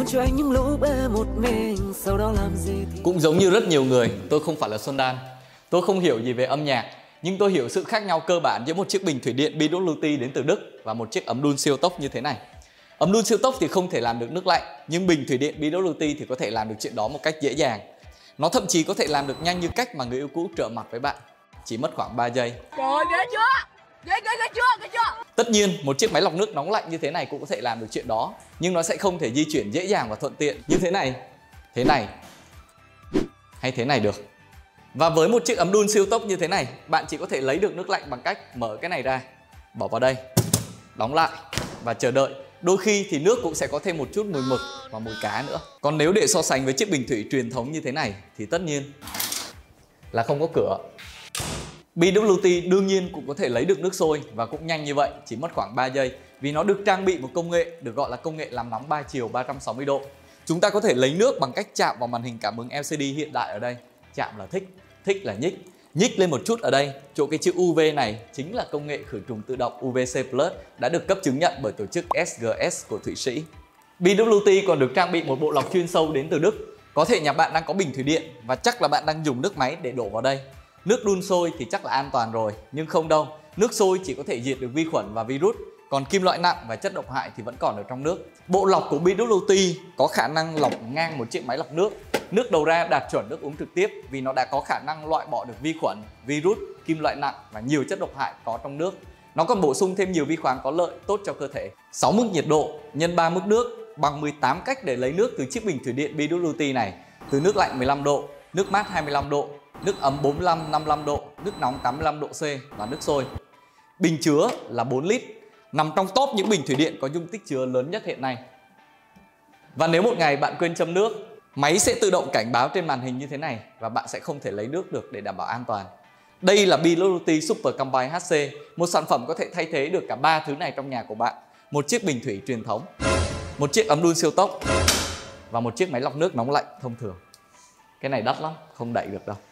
Muốn cho anh những lúc em một mình, sau đó làm gì thì... Cũng giống như rất nhiều người, tôi không phải là Xuân Đan. Tôi không hiểu gì về âm nhạc, nhưng tôi hiểu sự khác nhau cơ bản giữa một chiếc bình thủy điện BWT đến từ Đức và một chiếc ấm đun siêu tốc như thế này. Ấm đun siêu tốc thì không thể làm được nước lạnh, nhưng bình thủy điện BWT thì có thể làm được chuyện đó một cách dễ dàng. Nó thậm chí có thể làm được nhanh như cách mà người yêu cũ trở mặt với bạn, chỉ mất khoảng 3 giây. Trời, ghê chưa? Ghê chưa? Tất nhiên, một chiếc máy lọc nước nóng lạnh như thế này cũng có thể làm được chuyện đó, nhưng nó sẽ không thể di chuyển dễ dàng và thuận tiện như thế này, hay thế này được. Và với một chiếc ấm đun siêu tốc như thế này, bạn chỉ có thể lấy được nước lạnh bằng cách mở cái này ra, bỏ vào đây, đóng lại và chờ đợi. Đôi khi thì nước cũng sẽ có thêm một chút mùi mực và mùi cá nữa. Còn nếu để so sánh với chiếc bình thủy truyền thống như thế này thì tất nhiên là không có cửa. BWT đương nhiên cũng có thể lấy được nước sôi và cũng nhanh như vậy, chỉ mất khoảng 3 giây vì nó được trang bị một công nghệ được gọi là công nghệ làm nóng 3 chiều 360 độ. Chúng ta có thể lấy nước bằng cách chạm vào màn hình cảm ứng LCD hiện đại ở đây. Chạm là thích, thích là nhích. Nhích lên một chút ở đây, chỗ cái chữ UV này chính là công nghệ khử trùng tự động UVC Plus đã được cấp chứng nhận bởi tổ chức SGS của Thụy Sĩ. BWT còn được trang bị một bộ lọc chuyên sâu đến từ Đức. Có thể nhà bạn đang có bình thủy điện và chắc là bạn đang dùng nước máy để đổ vào đây. Nước đun sôi thì chắc là an toàn rồi, nhưng không đâu. Nước sôi chỉ có thể diệt được vi khuẩn và virus, còn kim loại nặng và chất độc hại thì vẫn còn ở trong nước. Bộ lọc của BWT có khả năng lọc ngang một chiếc máy lọc nước. Nước đầu ra đạt chuẩn nước uống trực tiếp vì nó đã có khả năng loại bỏ được vi khuẩn, virus, kim loại nặng và nhiều chất độc hại có trong nước. Nó còn bổ sung thêm nhiều vi khoáng có lợi tốt cho cơ thể. 6 mức nhiệt độ nhân 3 mức nước bằng 18 cách để lấy nước từ chiếc bình thủy điện BWT này. Từ nước lạnh 15 độ, nước mát 25 độ, nước ấm 45-55 độ, nước nóng 85 độ C và nước sôi. Bình chứa là 4 lít, nằm trong top những bình thủy điện có dung tích chứa lớn nhất hiện nay. Và nếu một ngày bạn quên châm nước, máy sẽ tự động cảnh báo trên màn hình như thế này và bạn sẽ không thể lấy nước được để đảm bảo an toàn. Đây là BWT Super Combine HC, một sản phẩm có thể thay thế được cả 3 thứ này trong nhà của bạn. Một chiếc bình thủy truyền thống, một chiếc ấm đun siêu tốc và một chiếc máy lọc nước nóng lạnh thông thường. Cái này đắt lắm, không đẩy được đâu.